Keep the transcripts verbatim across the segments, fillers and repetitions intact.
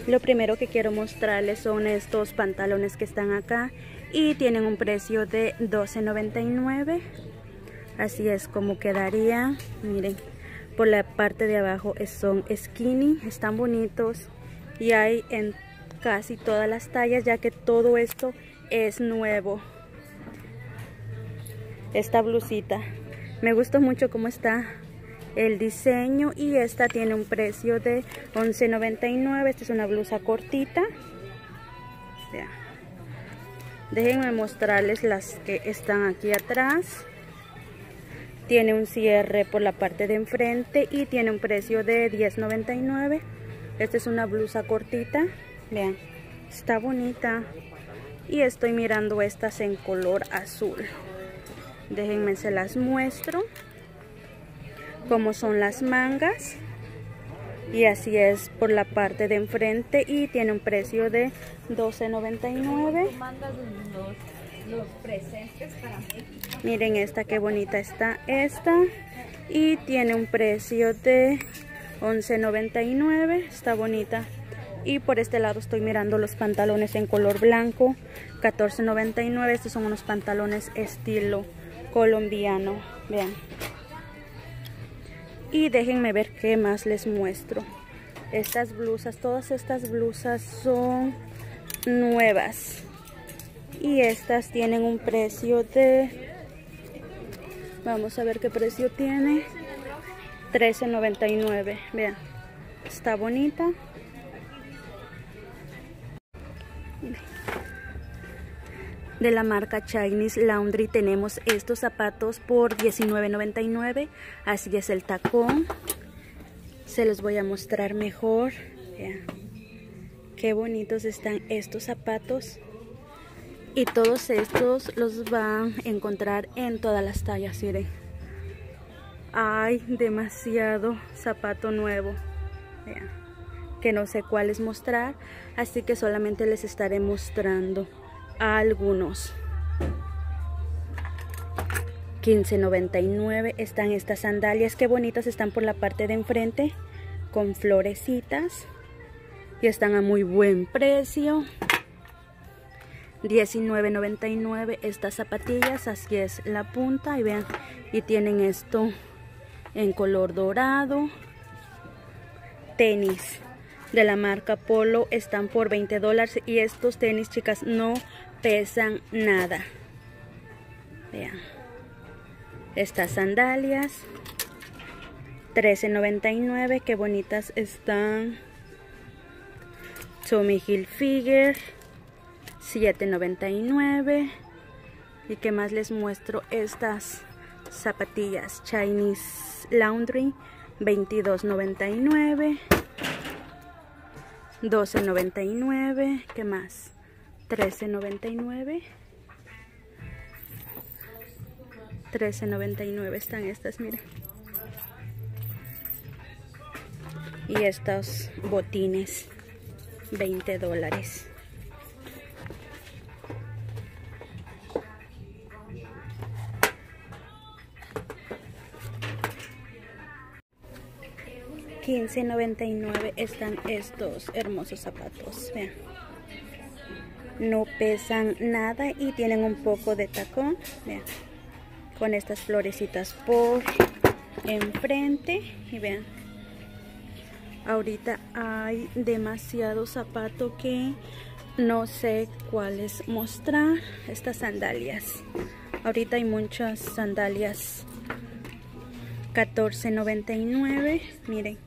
Lo primero que quiero mostrarles son estos pantalones que están acá y tienen un precio de doce noventa y nueve. Así es como quedaría. Miren, por la parte de abajo son skinny, están bonitos y hay en casi todas las tallas, ya que todo esto es nuevo. Esta blusita me gustó mucho cómo está el diseño y esta tiene un precio de once noventa y nueve. Esta es una blusa cortita. Vean. Déjenme mostrarles las que están aquí atrás. Tiene un cierre por la parte de enfrente y tiene un precio de diez noventa y nueve. Esta es una blusa cortita. Vean, está bonita. Y estoy mirando estas en color azul. Déjenme se las muestro como son las mangas, y así es por la parte de enfrente y tiene un precio de doce noventa y nueve. Miren esta qué bonita está esta y tiene un precio de once noventa y nueve. Está bonita. Y por este lado estoy mirando los pantalones en color blanco, catorce noventa y nueve. Estos son unos pantalones estilo colombiano. Vean. Y déjenme ver qué más les muestro. Estas blusas, todas estas blusas son nuevas. Y estas tienen un precio de... Vamos a ver qué precio tiene. trece noventa y nueve. Vean, está bonita. De la marca Chinese Laundry tenemos estos zapatos por diecinueve noventa y nueve. Así es el tacón. Se los voy a mostrar mejor. Vean qué bonitos están estos zapatos. Y todos estos los van a encontrar en todas las tallas. Miren, hay demasiado zapato nuevo. Vean, que no sé cuáles mostrar, así que solamente les estaré mostrando a algunos. quince noventa y nueve están estas sandalias. Qué bonitas están por la parte de enfrente con florecitas y están a muy buen precio. diecinueve noventa y nueve estas zapatillas. Así es la punta y vean, y tienen esto en color dorado. Tenis de la marca Polo están por veinte dólares y estos tenis, chicas, no pesan nada. Vean, estas sandalias trece noventa y nueve. Qué bonitas están. Tommy Hilfiger siete noventa y nueve. Y qué más les muestro, estas zapatillas Chinese Laundry veintidós noventa y nueve. doce noventa y nueve. ¿Qué más? trece noventa y nueve. trece noventa y nueve están estas, miren. Y estos botines veinte dólares. quince noventa y nueve están estos hermosos zapatos. Vean, no pesan nada y tienen un poco de tacón. Vean, con estas florecitas por enfrente. Y vean, ahorita hay demasiado zapato que no sé cuáles mostrar. Estas sandalias, ahorita hay muchas sandalias. catorce noventa y nueve. Miren,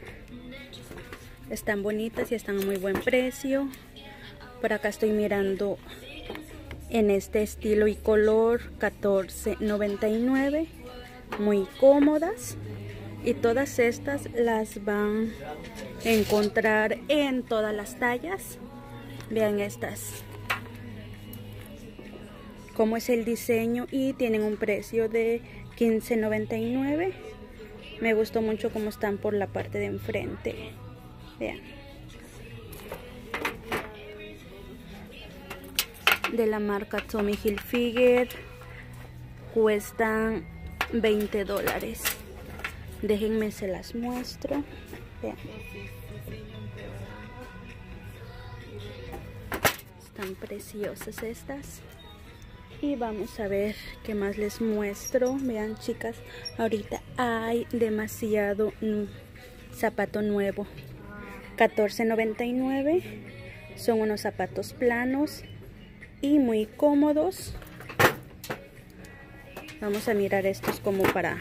están bonitas y están a muy buen precio. Por acá estoy mirando en este estilo y color, catorce noventa y nueve. Muy cómodas. Y todas estas las van a encontrar en todas las tallas. Vean estas, cómo es el diseño, y tienen un precio de quince noventa y nueve. Me gustó mucho cómo están por la parte de enfrente. Vean, de la marca Tommy Hilfiger cuestan veinte dólares. Déjenme se las muestro. Vean, Bien preciosas estas. Y vamos a ver qué más les muestro. Vean, chicas, ahorita hay demasiado zapato nuevo. catorce noventa y nueve. Son unos zapatos planos y muy cómodos. Vamos a mirar estos como para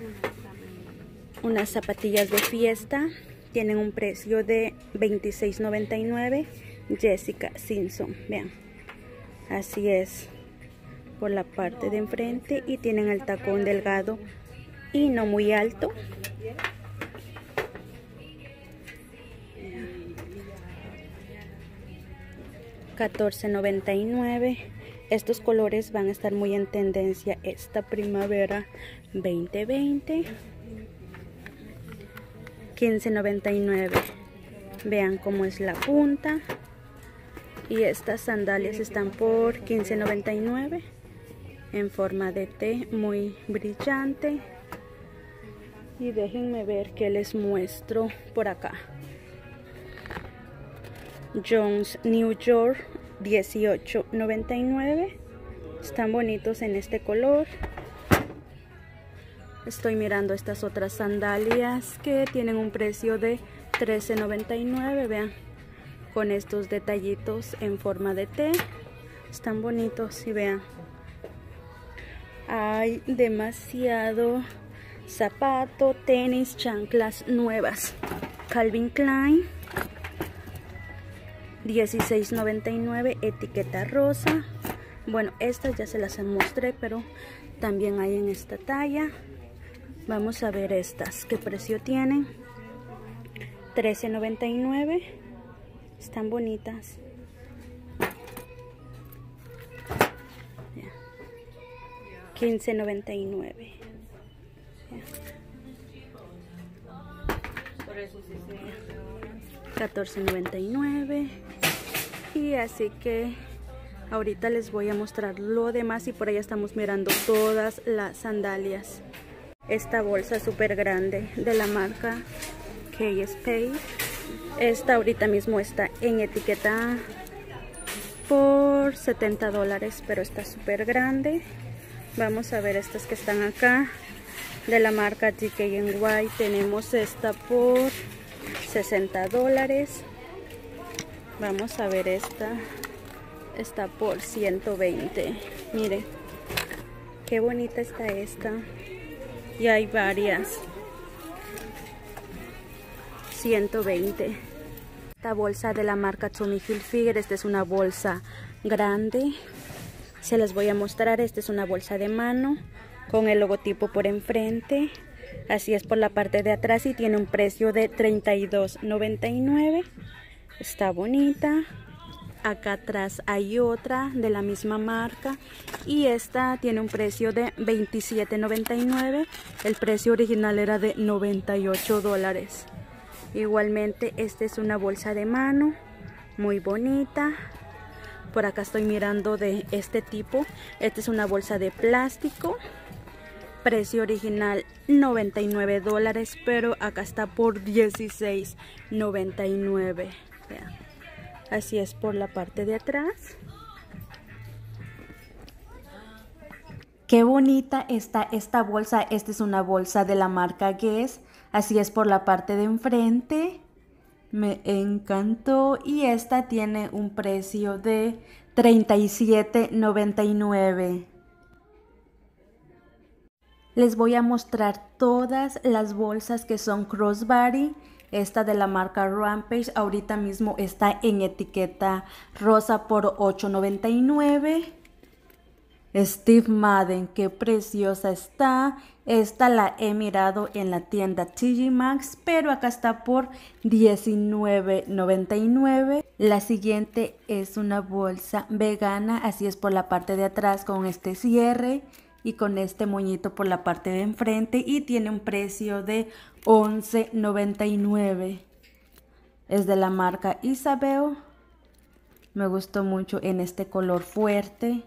unas zapatillas de fiesta. Tienen un precio de veintiséis noventa y nueve. Jessica Simpson. Vean, así es por la parte de enfrente y tienen el tacón delgado y no muy alto. catorce noventa y nueve. Estos colores van a estar muy en tendencia esta primavera veinte veinte. quince noventa y nueve. Vean cómo es la punta. Y estas sandalias están por quince noventa y nueve. En forma de T, muy brillante. Y déjenme ver qué les muestro por acá. Jones New York, dieciocho noventa y nueve. Están bonitos en este color. Estoy mirando estas otras sandalias que tienen un precio de trece noventa y nueve. Vean, con estos detallitos en forma de T. Están bonitos y vean. Hay demasiado zapato, tenis, chanclas nuevas. Calvin Klein, dieciséis noventa y nueve, etiqueta rosa. Bueno, estas ya se las mostré, pero también hay en esta talla. Vamos a ver estas, qué precio tienen. trece noventa y nueve. Están bonitas. quince noventa y nueve. catorce noventa y nueve. Y así que ahorita les voy a mostrar lo demás y por allá estamos mirando todas las sandalias. Esta bolsa súper grande de la marca Kate Spade. Esta ahorita mismo está en etiqueta por setenta dólares, pero está súper grande. Vamos a ver estas que están acá de la marca D K N Y. Tenemos esta por sesenta dólares. Vamos a ver esta. Está por ciento veinte. Miren qué bonita está esta. Y hay varias. ciento veinte. Esta bolsa de la marca Tommy Hilfiger. Esta es una bolsa grande. Se las voy a mostrar. Esta es una bolsa de mano con el logotipo por enfrente. Así es por la parte de atrás y tiene un precio de treinta y dos noventa y nueve. Está bonita. Acá atrás hay otra de la misma marca y esta tiene un precio de veintisiete noventa y nueve. El precio original era de noventa y ocho dólares. Igualmente esta es una bolsa de mano muy bonita. Por acá estoy mirando de este tipo. Esta es una bolsa de plástico. Precio original noventa y nueve dólares, pero acá está por dieciséis noventa y nueve. Vean. Así es por la parte de atrás. Qué bonita está esta bolsa. Esta es una bolsa de la marca Guess. Así es por la parte de enfrente. Me encantó y esta tiene un precio de treinta y siete noventa y nueve. Les voy a mostrar todas las bolsas que son crossbody. Esta de la marca Rampage ahorita mismo está en etiqueta rosa por ocho noventa y nueve. Steve Madden, qué preciosa está. Esta la he mirado en la tienda T J Maxx, pero acá está por diecinueve noventa y nueve. La siguiente es una bolsa vegana, así es por la parte de atrás con este cierre y con este moñito por la parte de enfrente y tiene un precio de once noventa y nueve. Es de la marca Isabel. Me gustó mucho en este color fuerte.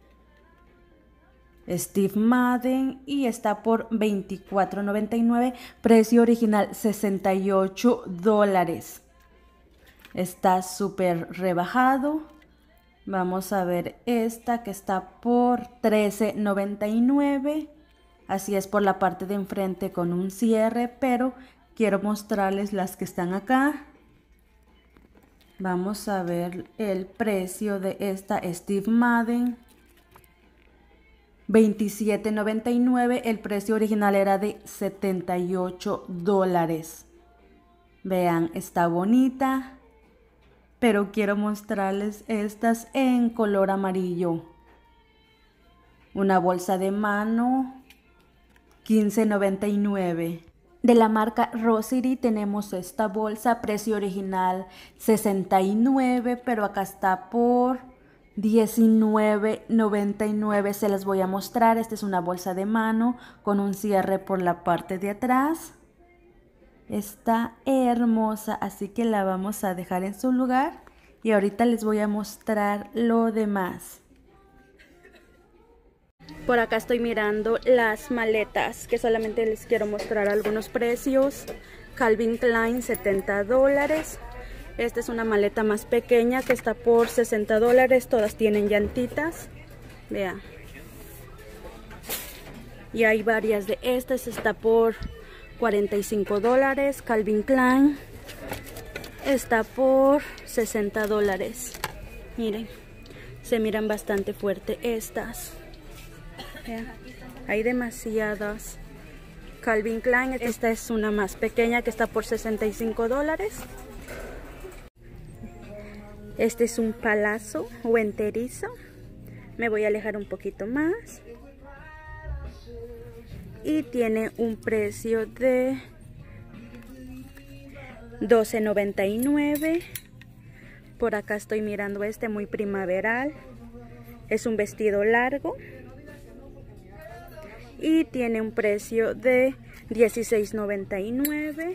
Steve Madden y está por veinticuatro noventa y nueve, precio original sesenta y ocho dólares. Está súper rebajado. Vamos a ver esta que está por trece noventa y nueve. Así es por la parte de enfrente con un cierre, pero quiero mostrarles las que están acá. Vamos a ver el precio de esta Steve Madden. veintisiete noventa y nueve. El precio original era de setenta y ocho dólares. Vean, está bonita. Pero quiero mostrarles estas en color amarillo. Una bolsa de mano. quince noventa y nueve. De la marca Rosary tenemos esta bolsa, precio original sesenta y nueve, pero acá está por diecinueve noventa y nueve. Se las voy a mostrar. Esta es una bolsa de mano con un cierre por la parte de atrás. Está hermosa, así que la vamos a dejar en su lugar y ahorita les voy a mostrar lo demás. Por acá estoy mirando las maletas, que solamente les quiero mostrar algunos precios. Calvin Klein, setenta dólares. Esta es una maleta más pequeña que está por sesenta dólares. Todas tienen llantitas. Vean. Y hay varias de estas. Está por cuarenta y cinco dólares. Calvin Klein está por sesenta dólares. Miren, se miran bastante fuerte estas. Vean, hay demasiadas. Calvin Klein, esta es una más pequeña que está por sesenta y cinco dólares. Este es un palazo o enterizo. Me voy a alejar un poquito más. Y tiene un precio de doce noventa y nueve. Por acá estoy mirando este muy primaveral. Es un vestido largo. Y tiene un precio de dieciséis noventa y nueve.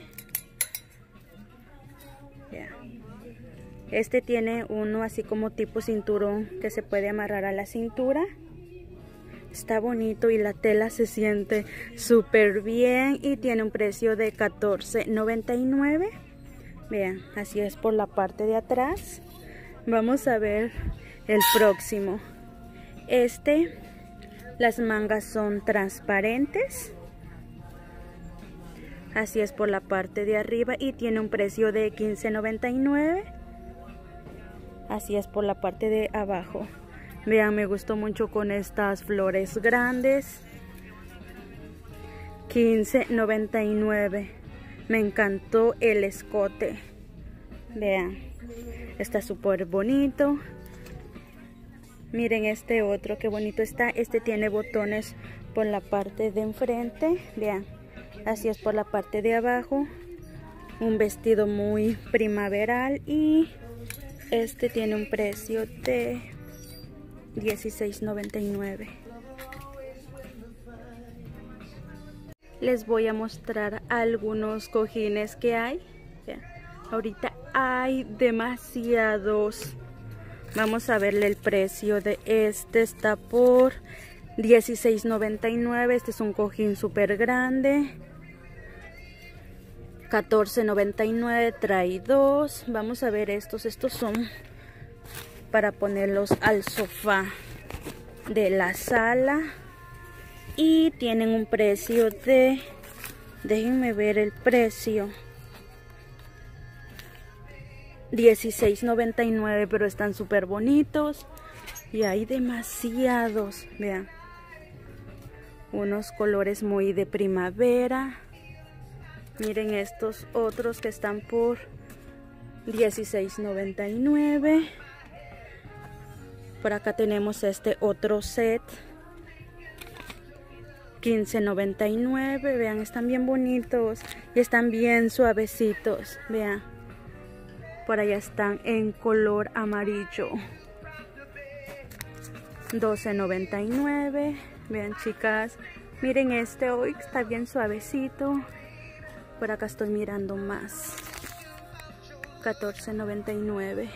Yeah. Este tiene uno así como tipo cinturón que se puede amarrar a la cintura. Está bonito y la tela se siente súper bien. Y tiene un precio de catorce noventa y nueve. Vean, así es por la parte de atrás. Vamos a ver el próximo. Este... Las mangas son transparentes. Así es por la parte de arriba y tiene un precio de quince noventa y nueve. Así es por la parte de abajo. Vean, me gustó mucho con estas flores grandes. quince noventa y nueve. Me encantó el escote. Vean, está súper bonito. Miren este otro, qué bonito está. Este tiene botones por la parte de enfrente. Vean, así es por la parte de abajo. Un vestido muy primaveral. Y este tiene un precio de dieciséis noventa y nueve. Les voy a mostrar algunos cojines que hay. Vean, ahorita hay demasiados. Vamos a verle el precio de este. Está por dieciséis noventa y nueve. Este es un cojín súper grande. catorce noventa y nueve. Trae dos. Vamos a ver estos. Estos son para ponerlos al sofá de la sala. Y tienen un precio de... Déjenme ver el precio. dieciséis noventa y nueve, pero están súper bonitos y hay demasiados. Vean, unos colores muy de primavera. Miren estos otros que están por dieciséis noventa y nueve. Por acá tenemos este otro set, quince noventa y nueve. Vean, están bien bonitos y están bien suavecitos. Vean, por allá están en color amarillo. doce noventa y nueve. Vean, chicas, miren este hoy está bien suavecito. Por acá estoy mirando más. catorce noventa y nueve.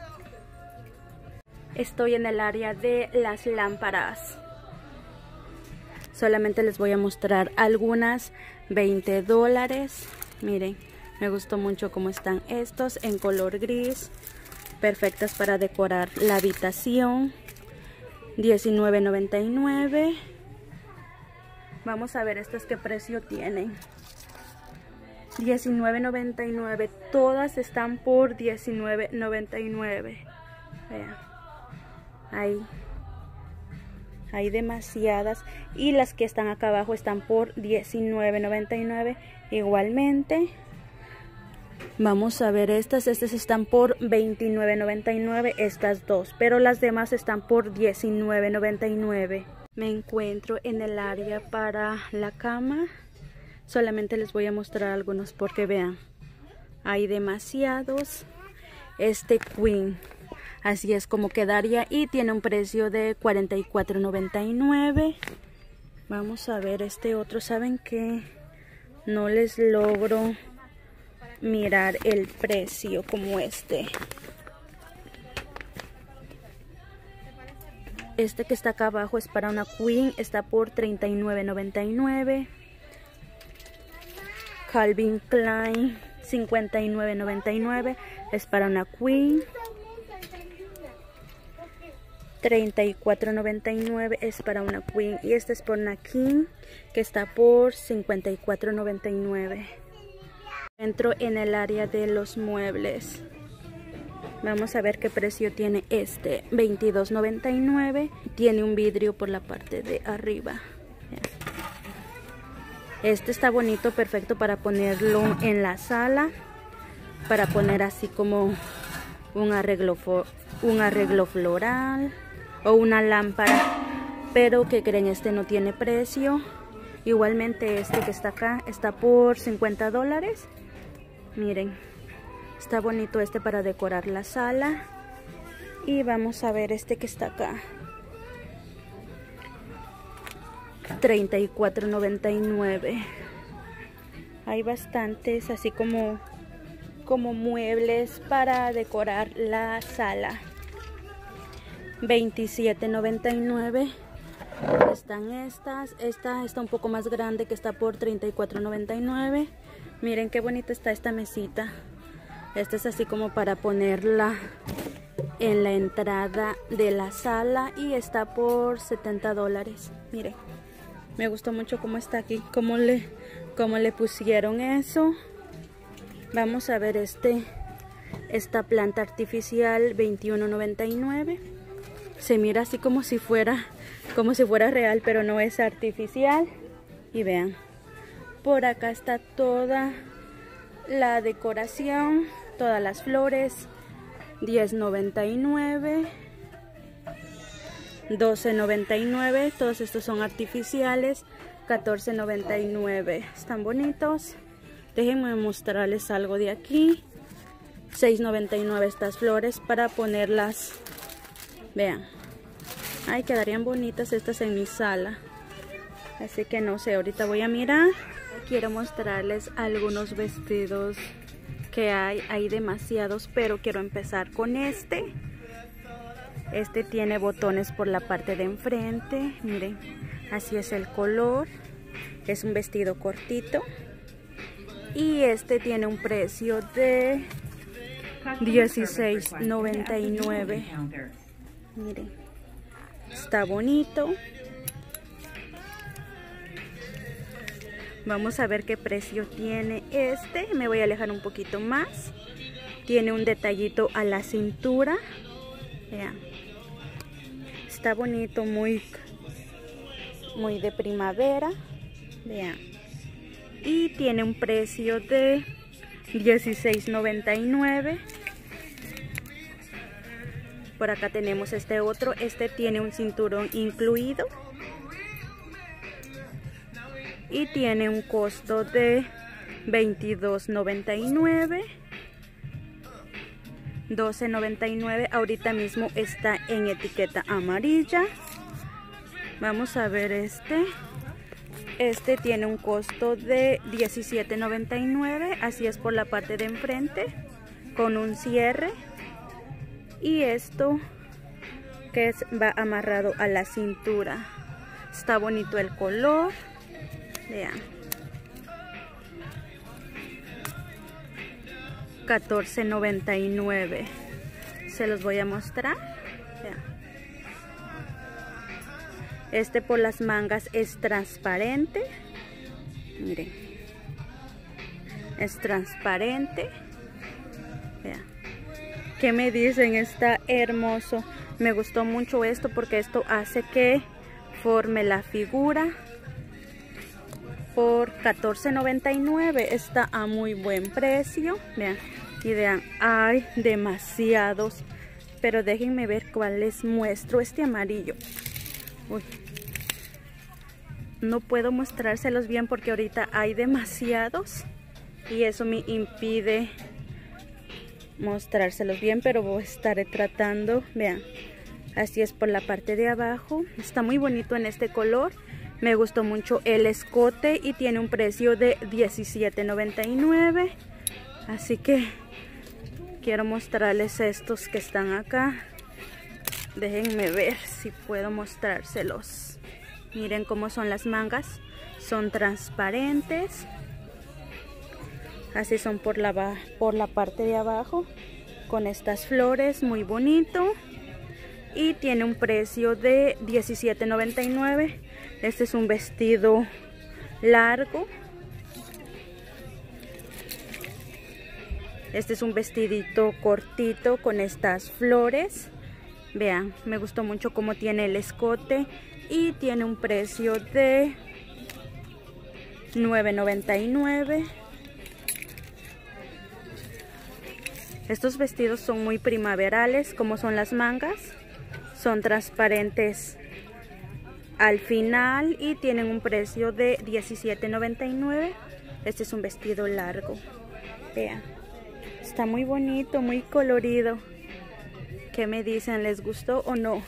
Estoy en el área de las lámparas. Solamente les voy a mostrar algunas. veinte dólares. Miren, me gustó mucho cómo están estos en color gris. perfectas para decorar la habitación. diecinueve noventa y nueve. Vamos a ver estas qué precio tienen. diecinueve noventa y nueve. Todas están por diecinueve noventa y nueve. Vean. Ahí. Hay demasiadas. Y las que están acá abajo están por diecinueve noventa y nueve. Igualmente. Vamos a ver estas. Estas están por veintinueve noventa y nueve. Estas dos. Pero las demás están por diecinueve noventa y nueve. Me encuentro en el área para la cama. Solamente les voy a mostrar algunos porque vean. Hay demasiados. Este queen. Así es como quedaría. Y tiene un precio de cuarenta y cuatro noventa y nueve. Vamos a ver este otro. ¿Saben qué? No les logro mirar el precio como este. Este que está acá abajo es para una queen. Está por treinta y nueve noventa y nueve. Calvin Klein cincuenta y nueve noventa y nueve. Es para una queen. treinta y cuatro noventa y nueve es para una queen. Y esta es por una king que está por cincuenta y cuatro noventa y nueve. Entro en el área de los muebles. Vamos a ver qué precio tiene este. veintidós noventa y nueve. Tiene un vidrio por la parte de arriba. Este está bonito, perfecto para ponerlo en la sala. Para poner así como un arreglo, un arreglo floral o una lámpara. Pero que creen, este no tiene precio. Igualmente este que está acá está por cincuenta dólares. Miren. Está bonito este para decorar la sala. Y vamos a ver este que está acá. treinta y cuatro noventa y nueve. Hay bastantes así como, como muebles para decorar la sala. veintisiete noventa y nueve. Están estas. Esta está un poco más grande que está por treinta y cuatro noventa y nueve. Miren qué bonita está esta mesita. Esta es así como para ponerla en la entrada de la sala y está por setenta dólares. Miren, me gustó mucho cómo está aquí, cómo le, cómo le pusieron eso. Vamos a ver este, esta planta artificial veintiuno noventa y nueve. Se mira así como si fuera, como si fuera real, pero no es artificial. Y vean, por acá está toda la decoración, todas las flores. Diez noventa y nueve, doce noventa y nueve. Todos estos son artificiales. catorce noventa y nueve. Están bonitos. Déjenme mostrarles algo de aquí. seis noventa y nueve estas flores para ponerlas. Vean. Ay, quedarían bonitas estas en mi sala. Así que no sé, ahorita voy a mirar. Quiero mostrarles algunos vestidos que hay. Hay demasiados, pero quiero empezar con este. Este tiene botones por la parte de enfrente. Miren, así es el color. Es un vestido cortito. Y este tiene un precio de dieciséis noventa y nueve. Miren, está bonito. Vamos a ver qué precio tiene este. Me voy a alejar un poquito más. Tiene un detallito a la cintura. Vean. Está bonito, muy, muy de primavera. Vean. Y tiene un precio de dieciséis noventa y nueve. Por acá tenemos este otro. Este tiene un cinturón incluido. Y tiene un costo de veintidós noventa y nueve. doce noventa y nueve. Ahorita mismo está en etiqueta amarilla. Vamos a ver este. Este tiene un costo de diecisiete noventa y nueve. Así es por la parte de enfrente. Con un cierre. Y esto que es, va amarrado a la cintura. Está bonito el color. Vean. catorce noventa y nueve. se los voy a mostrar. Vean. Este por las mangas es transparente. Miren, es transparente. Vean. ¿Qué me dicen? Está hermoso. Me gustó mucho esto porque esto hace que forme la figura. Por catorce noventa y nueve está a muy buen precio. Vean, y vean, hay demasiados. Pero déjenme ver cuál les muestro. Este amarillo. Uy. No puedo mostrárselos bien porque ahorita hay demasiados. Y eso me impide mostrárselos bien, pero estaré tratando. Vean, así es por la parte de abajo. Está muy bonito en este color. Me gustó mucho el escote y tiene un precio de diecisiete noventa y nueve. Así que quiero mostrarles estos que están acá. Déjenme ver si puedo mostrárselos. Miren cómo son las mangas. Son transparentes. Así son por la, por la parte de abajo, con estas flores, muy bonito. Y tiene un precio de diecisiete noventa y nueve. Este es un vestido largo. Este es un vestidito cortito con estas flores. Vean, me gustó mucho cómo tiene el escote. Y tiene un precio de nueve noventa y nueve. Estos vestidos son muy primaverales, como son las mangas. Son transparentes al final y tienen un precio de diecisiete noventa y nueve. Este es un vestido largo. Vean, está muy bonito, muy colorido. ¿Qué me dicen? ¿Les gustó o no?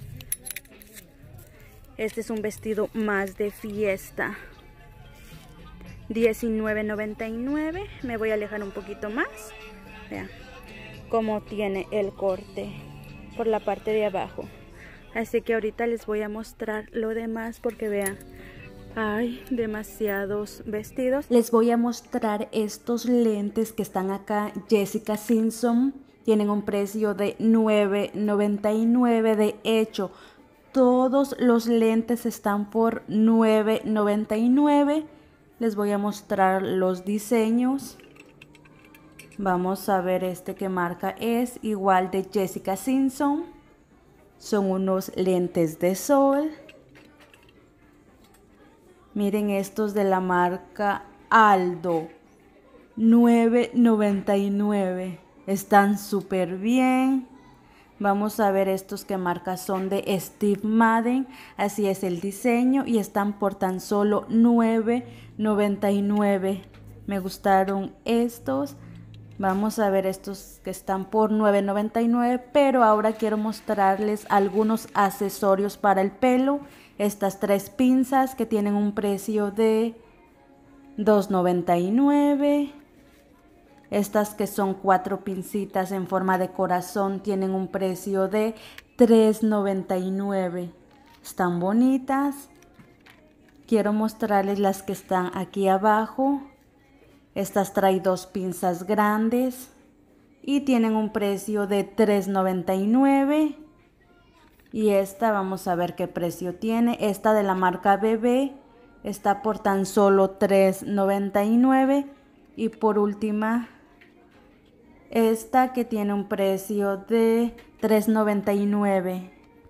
Este es un vestido más de fiesta. diecinueve noventa y nueve. Me voy a alejar un poquito más. Vean cómo tiene el corte por la parte de abajo. Así que ahorita les voy a mostrar lo demás porque vean, hay demasiados vestidos. Les voy a mostrar estos lentes que están acá, Jessica Simpson. Tienen un precio de nueve noventa y nueve. De hecho, todos los lentes están por nueve noventa y nueve. Les voy a mostrar los diseños. Vamos a ver este que marca es igual de Jessica Simpson. Son unos lentes de sol. Miren estos de la marca Aldo. nueve noventa y nueve. Están súper bien. Vamos a ver estos que marca son de Steve Madden. Así es el diseño y están por tan solo nueve noventa y nueve. Me gustaron estos. Vamos a ver estos que están por nueve noventa y nueve, pero ahora quiero mostrarles algunos accesorios para el pelo. Estas tres pinzas que tienen un precio de dos noventa y nueve. Estas que son cuatro pincitas en forma de corazón tienen un precio de tres noventa y nueve. Están bonitas. Quiero mostrarles las que están aquí abajo. Estas traen dos pinzas grandes y tienen un precio de tres noventa y nueve. Y esta vamos a ver qué precio tiene. Esta de la marca Bebé está por tan solo tres noventa y nueve. Y por última, esta que tiene un precio de tres noventa y nueve.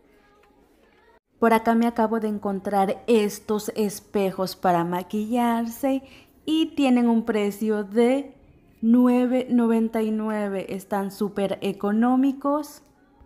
Por acá me acabo de encontrar estos espejos para maquillarse. Y tienen un precio de nueve noventa y nueve. Están súper económicos.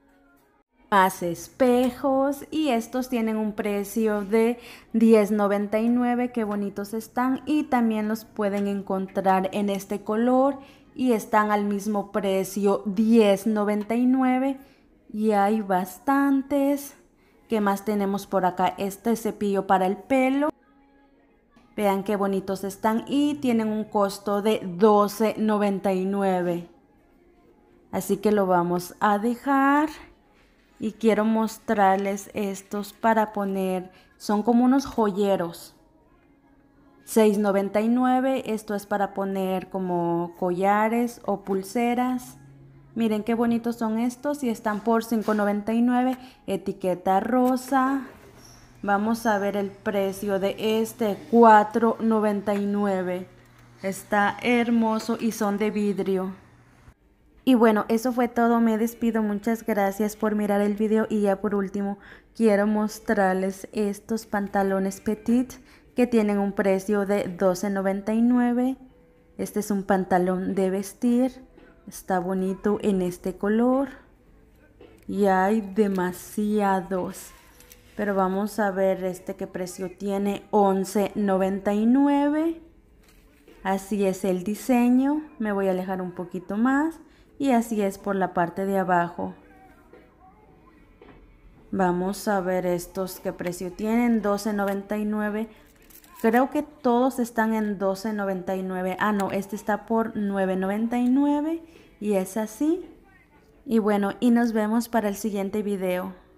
Más espejos. Y estos tienen un precio de diez noventa y nueve. Qué bonitos están. Y también los pueden encontrar en este color. Y están al mismo precio, diez noventa y nueve. Y hay bastantes. ¿Qué más tenemos por acá? Este cepillo para el pelo. Vean qué bonitos están y tienen un costo de doce noventa y nueve. Así que lo vamos a dejar. Y quiero mostrarles estos para poner. Son como unos joyeros. seis noventa y nueve. Esto es para poner como collares o pulseras. Miren qué bonitos son estos y están por cinco noventa y nueve, etiqueta rosa. Vamos a ver el precio de este, cuatro noventa y nueve. Está hermoso y son de vidrio. Y bueno, eso fue todo, me despido, muchas gracias por mirar el video y ya por último quiero mostrarles estos pantalones petit que tienen un precio de doce noventa y nueve. Este es un pantalón de vestir, está bonito en este color y hay demasiados, pero vamos a ver este qué precio tiene, once noventa y nueve. Así es el diseño, me voy a alejar un poquito más. Y así es por la parte de abajo. Vamos a ver estos qué precio tienen, doce noventa y nueve. Creo que todos están en doce noventa y nueve. Ah, no, este está por nueve noventa y nueve y es así. Y bueno, y nos vemos para el siguiente video.